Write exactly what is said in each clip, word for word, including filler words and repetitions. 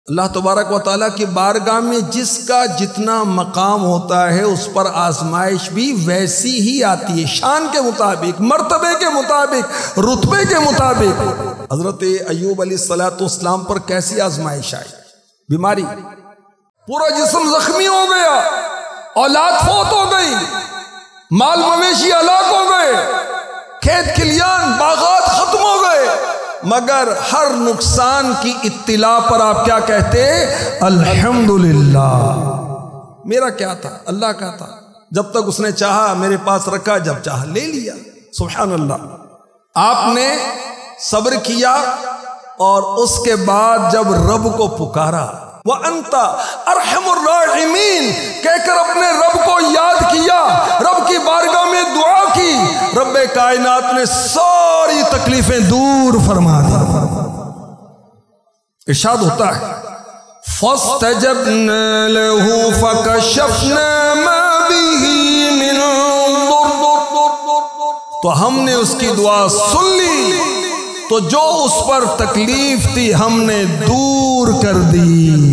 اللہ تبارک و تعالیٰ کی بارگاہ میں جس کا جتنا مقام ہوتا ہے اس پر آزمائش بھی ویسی ہی آتی ہے، شان کے مطابق، مرتبے کے مطابق، رتبے کے مطابق۔ حضرت ایوب علیہ الصلوۃ والسلام پر کیسی آزمائش آئی؟ بیماری، پورا جسم زخمی ہو گیا، اولاد فوت ہو گئی، مال مویشی ہلاک ہو گئے، کھیت کھلیان باغات ختم ہو گئے، مگر ہر نقصان کی اطلاع پر آپ کیا کہتے؟ الحمدللہ۔ میرا کیا تھا؟ اللہ کا تھا، جب تک اس نے چاہا میرے پاس رکھا، جب چاہا لے لیا۔ سبحان اللہ۔ آپ نے صبر کیا اور اس کے بعد جب رب کو پکارا، وَأَنْتَ أَرْحَمُ الرَّاحِمِينَ کہہ کر اپنے رب کو یاد کیا، رب کی بارگاہ میں دعا کی، رب کائنات نے ساری تکلیفیں دور فرما دی۔ ارشاد ہوتا ہے فَاسْتَجَبْنَا لَهُ فَكَشَفْنَا مَا بِهِ مِنْ ضُرٍّ، تو ہم نے اس کی دعا سن لی، تو جو اس پر تکلیف تھی ہم نے دور کر دی۔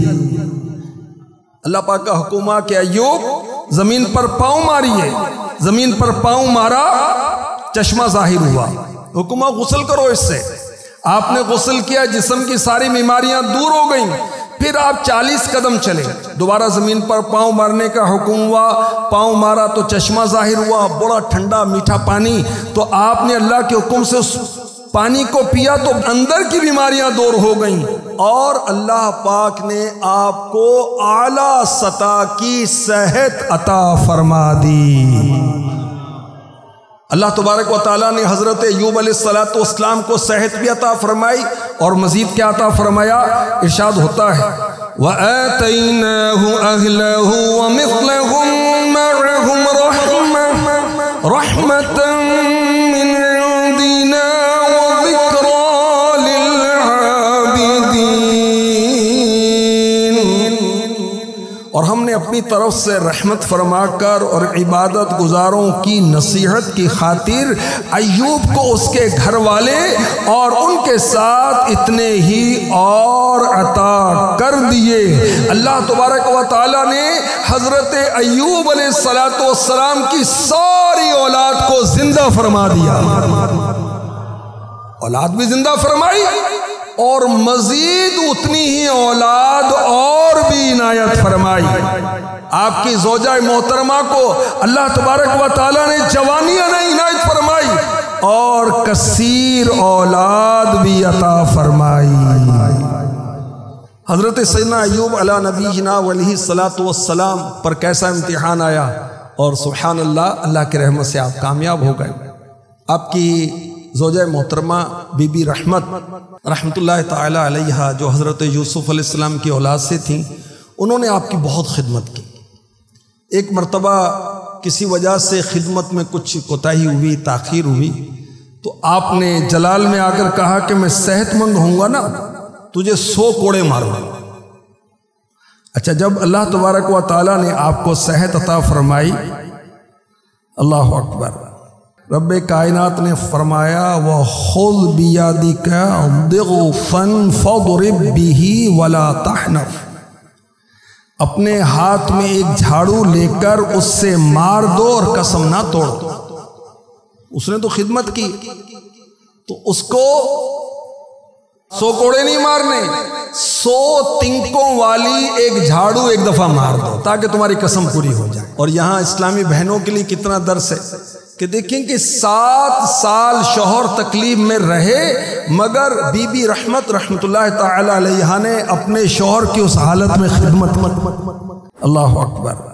اللہ پاک کا حکم ہے کہ ایوب زمین پر پاؤں ماریے، زمین پر پاؤں مارا، چشمہ ظاہر ہوا، حکم ہے غسل کرو اس سے۔ آپ نے غسل کیا، جسم کی ساری بیماریاں دور ہو گئیں۔ پھر آپ چالیس قدم چلے، دوبارہ زمین پر پاؤں مارنے کا حکم ہوا، پاؤں مارا تو چشمہ ظاہر ہوا، بڑا ٹھنڈا میٹھا پانی، تو آپ نے اللہ کے حکم سے اس پانی کو پیا تو اندر کی بیماریاں دور ہو گئیں، اور اللہ پاک نے آپ کو اعلیٰ سطح کی صحت عطا فرما دی۔ اللہ تبارک و تعالیٰ نے حضرت ایوب علیہ الصلوۃ والسلام کو صحت بھی عطا فرمائی، اور مزید کیا عطا فرمایا؟ ارشاد ہوتا ہے وَآتَيْنَاهُ أَهْلَهُ وَمِثْلَهُمْ مَعَهُمْ رَحْمَةً رَحْمَةً مِّنْ عِنْدِنَا اور ہم نے اپنی طرف سے رحمت فرما کر اور عبادت گزاروں کی نصیحت کی خاطر ایوب کو اس کے گھر والے اور ان کے ساتھ اتنے ہی اور عطا کر دیے۔ اللہ تبارک و تعالیٰ نے حضرت ایوب علیہ الصلوۃ والسلام کی ساری اولاد کو زندہ فرما دیا، اولاد بھی زندہ فرمائی، اور مزید اتنی ہی اولاد اور بھی عنایت فرمائی۔ آپ کی زوجہ محترمہ کو اللہ تبارک و تعالیٰ نے جوانیاں عنایت فرمائی، اور کثیر اولاد بھی عطا فرمائی۔ حضرت سیدنا ایوب علی نبینا علیہ الصلوۃ والسلام پر کیسا امتحان آیا، اور سبحان اللہ، اللہ کی رحمت سے آپ کامیاب ہو گئے۔ آپ کی زوجہ محترمہ بی بی رحمت رحمت اللہ تعالی علیہا، جو حضرت یوسف علیہ السلام کی اولاد سے تھیں، انہوں نے آپ کی بہت خدمت کی۔ ایک مرتبہ کسی وجہ سے خدمت میں کچھ کوتاہی ہوئی، تاخیر ہوئی، تو آپ نے جلال میں آ کر کہا کہ میں صحت مند ہوں گا نا، تجھے سو کوڑے ماروں گا۔ اچھا، جب اللہ تبارک و تعالیٰ نے آپ کو صحت عطا فرمائی، اللہ اکبر، رب کائنات نے فرمایا وَخُذْ بِيَدِكَ ضِغْفًا فَاضْرِبْ بِهِ وَلَا تَحْنَثْ، اپنے ہاتھ میں ایک جھاڑو لے کر اس سے مار دو اور قسم نہ توڑ دو۔ اس نے تو خدمت کی، تو اس کو سو کوڑے نہیں مارنے، سو تنکوں والی ایک جھاڑو ایک دفعہ مار دو تاکہ تمہاری قسم پوری ہو جائے۔ اور یہاں اسلامی بہنوں کے لیے کتنا درس ہے کہ دیکھیں کہ سات سال شوہر تکلیف میں رہے، مگر بی بی رحمت رحمت اللہ تعالی علیہ نے اپنے شوہر کی اس حالت میں خدمت۔ اللہ اکبر۔